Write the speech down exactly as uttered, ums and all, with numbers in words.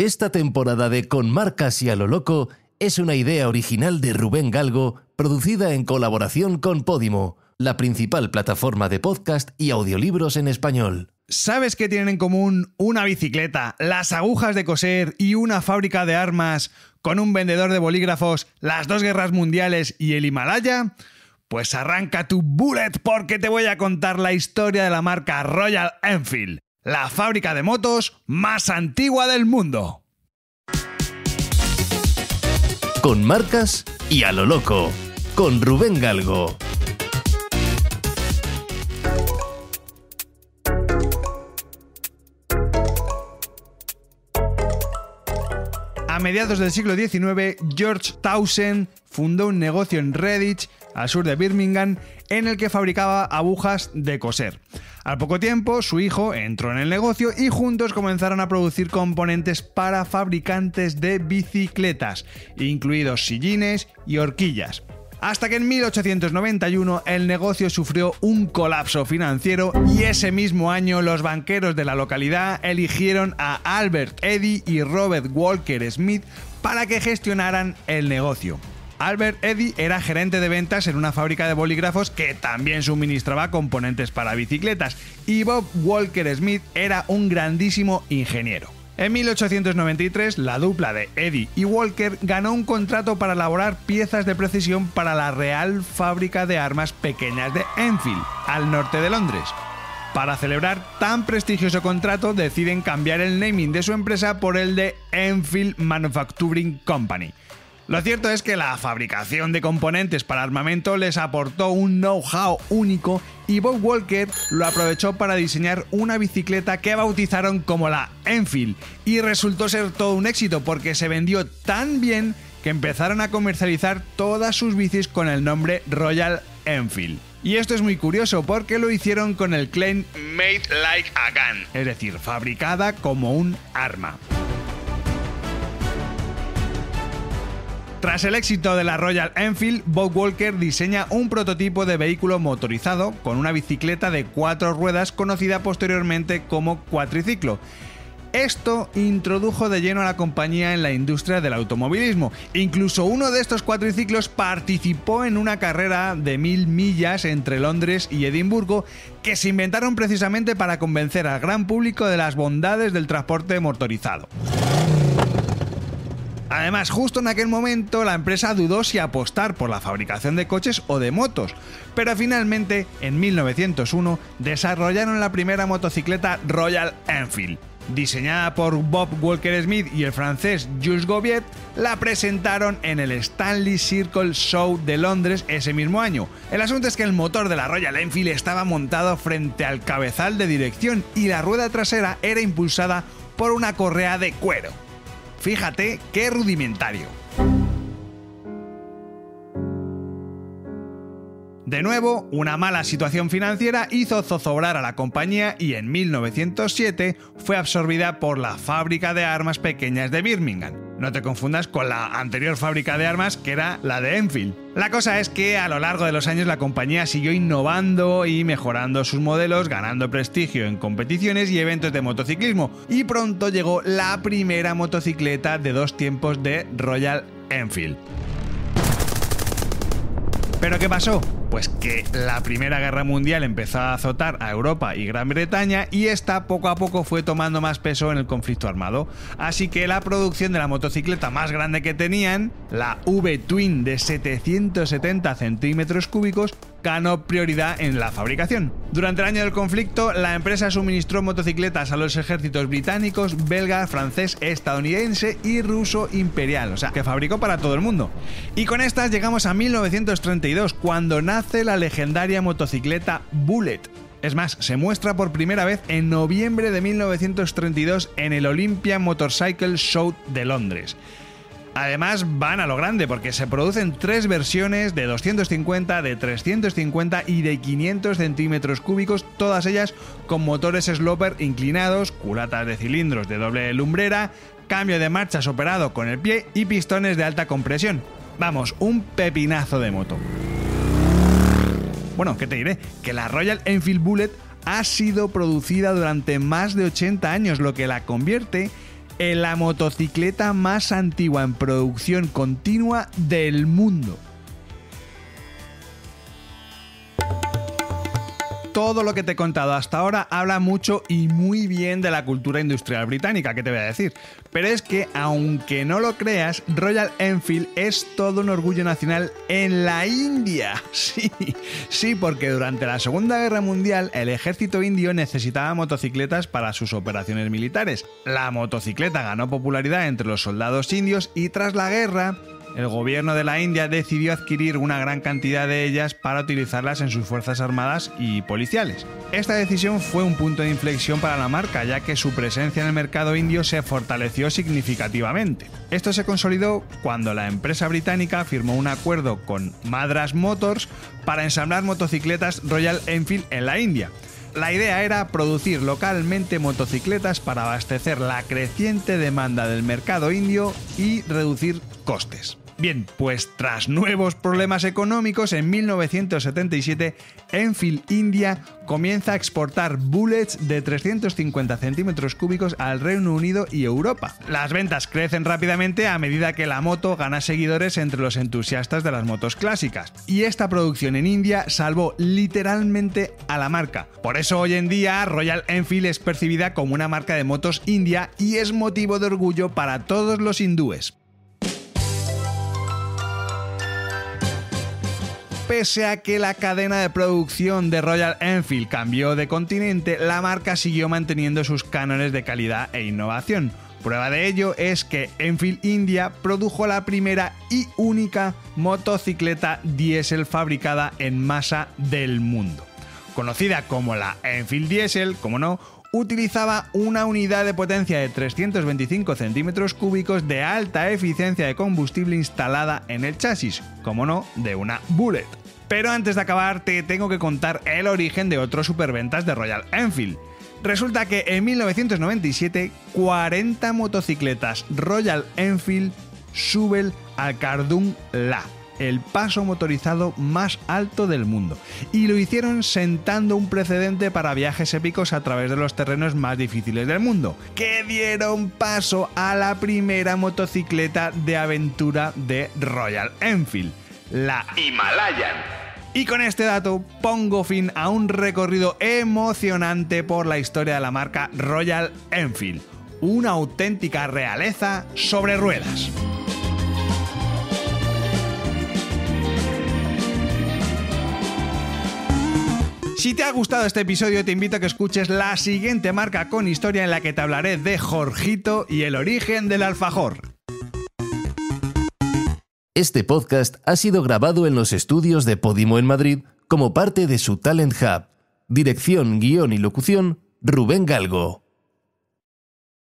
Esta temporada de Con Marcas y a lo Loco es una idea original de Rubén Galgo, producida en colaboración con Podimo, la principal plataforma de podcast y audiolibros en español. ¿Sabes qué tienen en común una bicicleta, las agujas de coser y una fábrica de armas con un vendedor de bolígrafos, las dos guerras mundiales y el Himalaya? Pues arranca tu bullet porque te voy a contar la historia de la marca Royal Enfield, la fábrica de motos más antigua del mundo. Con Marcas y a lo Loco, con Rubén Galgo. A mediados del siglo diecinueve, George Townsend fundó un negocio en Redditch, al sur de Birmingham, en el que fabricaba agujas de coser. Al poco tiempo, su hijo entró en el negocio y juntos comenzaron a producir componentes para fabricantes de bicicletas, incluidos sillines y horquillas. Hasta que en mil ochocientos noventa y uno el negocio sufrió un colapso financiero y ese mismo año los banqueros de la localidad eligieron a Albert Eddy y Robert Walker Smith para que gestionaran el negocio. Albert Eddy era gerente de ventas en una fábrica de bolígrafos que también suministraba componentes para bicicletas y Bob Walker Smith era un grandísimo ingeniero. En mil ochocientos noventa y tres, la dupla de Eddy y Walker ganó un contrato para elaborar piezas de precisión para la Real Fábrica de Armas Pequeñas de Enfield, al norte de Londres. Para celebrar tan prestigioso contrato, deciden cambiar el naming de su empresa por el de Enfield Manufacturing Company. Lo cierto es que la fabricación de componentes para armamento les aportó un know-how único y Bob Walker lo aprovechó para diseñar una bicicleta que bautizaron como la Enfield y resultó ser todo un éxito porque se vendió tan bien que empezaron a comercializar todas sus bicis con el nombre Royal Enfield. Y esto es muy curioso porque lo hicieron con el claim Made like a gun, es decir, fabricada como un arma. Tras el éxito de la Royal Enfield, Bob Walker diseña un prototipo de vehículo motorizado con una bicicleta de cuatro ruedas conocida posteriormente como cuatriciclo. Esto introdujo de lleno a la compañía en la industria del automovilismo. Incluso uno de estos cuatriciclos participó en una carrera de mil millas entre Londres y Edimburgo que se inventaron precisamente para convencer al gran público de las bondades del transporte motorizado. Además, justo en aquel momento la empresa dudó si apostar por la fabricación de coches o de motos, pero finalmente, en mil novecientos uno, desarrollaron la primera motocicleta Royal Enfield. Diseñada por Bob Walker Smith y el francés Jules Gobiet, la presentaron en el Stanley Circle Show de Londres ese mismo año. El asunto es que el motor de la Royal Enfield estaba montado frente al cabezal de dirección y la rueda trasera era impulsada por una correa de cuero. Fíjate qué rudimentario. De nuevo, una mala situación financiera hizo zozobrar a la compañía y en mil novecientos siete fue absorbida por la Fábrica de Armas Pequeñas de Birmingham. No te confundas con la anterior fábrica de armas que era la de Enfield. La cosa es que a lo largo de los años la compañía siguió innovando y mejorando sus modelos, ganando prestigio en competiciones y eventos de motociclismo, y pronto llegó la primera motocicleta de dos tiempos de Royal Enfield. ¿Pero qué pasó? Pues que la Primera Guerra Mundial empezó a azotar a Europa y Gran Bretaña y esta poco a poco fue tomando más peso en el conflicto armado. Así que la producción de la motocicleta más grande que tenían, la V-Twin de setecientos setenta centímetros cúbicos, ganó prioridad en la fabricación. Durante el año del conflicto, la empresa suministró motocicletas a los ejércitos británicos, belga, francés, estadounidense y ruso imperial, o sea, que fabricó para todo el mundo. Y con estas llegamos a mil novecientos treinta y dos, cuando nace la legendaria motocicleta Bullet. Es más, se muestra por primera vez en noviembre de mil novecientos treinta y dos en el Olympia Motorcycle Show de Londres. Además van a lo grande porque se producen tres versiones de doscientos cincuenta, de trescientos cincuenta y de quinientos centímetros cúbicos, todas ellas con motores sloper inclinados, culatas de cilindros de doble lumbrera, cambio de marchas operado con el pie y pistones de alta compresión. Vamos, un pepinazo de moto. Bueno, ¿qué te diré? Que la Royal Enfield Bullet ha sido producida durante más de ochenta años, lo que la convierte en la motocicleta más antigua en producción continua del mundo. Todo lo que te he contado hasta ahora habla mucho y muy bien de la cultura industrial británica, ¿qué te voy a decir? Pero es que, aunque no lo creas, Royal Enfield es todo un orgullo nacional en la India. Sí, sí, porque durante la Segunda Guerra Mundial el ejército indio necesitaba motocicletas para sus operaciones militares. La motocicleta ganó popularidad entre los soldados indios y tras la guerra, el gobierno de la India decidió adquirir una gran cantidad de ellas para utilizarlas en sus fuerzas armadas y policiales. Esta decisión fue un punto de inflexión para la marca, ya que su presencia en el mercado indio se fortaleció significativamente. Esto se consolidó cuando la empresa británica firmó un acuerdo con Madras Motors para ensamblar motocicletas Royal Enfield en la India. La idea era producir localmente motocicletas para abastecer la creciente demanda del mercado indio y reducir costes. Bien, pues tras nuevos problemas económicos, en mil novecientos setenta y siete Enfield India comienza a exportar bullets de trescientos cincuenta centímetros cúbicos al Reino Unido y Europa. Las ventas crecen rápidamente a medida que la moto gana seguidores entre los entusiastas de las motos clásicas. Y esta producción en India salvó literalmente a la marca. Por eso hoy en día Royal Enfield es percibida como una marca de motos india y es motivo de orgullo para todos los hindúes. Pese a que la cadena de producción de Royal Enfield cambió de continente, la marca siguió manteniendo sus cánones de calidad e innovación. Prueba de ello es que Enfield India produjo la primera y única motocicleta diésel fabricada en masa del mundo. Conocida como la Enfield Diesel, como no, utilizaba una unidad de potencia de trescientos veinticinco centímetros cúbicos de alta eficiencia de combustible instalada en el chasis, como no, de una Bullet. Pero antes de acabar te tengo que contar el origen de otros superventas de Royal Enfield. Resulta que en mil novecientos noventa y siete, cuarenta motocicletas Royal Enfield suben al Khardung La, el paso motorizado más alto del mundo, y lo hicieron sentando un precedente para viajes épicos a través de los terrenos más difíciles del mundo, que dieron paso a la primera motocicleta de aventura de Royal Enfield, la Himalayan. Y con este dato pongo fin a un recorrido emocionante por la historia de la marca Royal Enfield, una auténtica realeza sobre ruedas. Si te ha gustado este episodio, te invito a que escuches la siguiente marca con historia en la que te hablaré de Jorgito y el origen del alfajor. Este podcast ha sido grabado en los estudios de Podimo en Madrid como parte de su Talent Hub. Dirección, guión y locución, Rubén Galgo.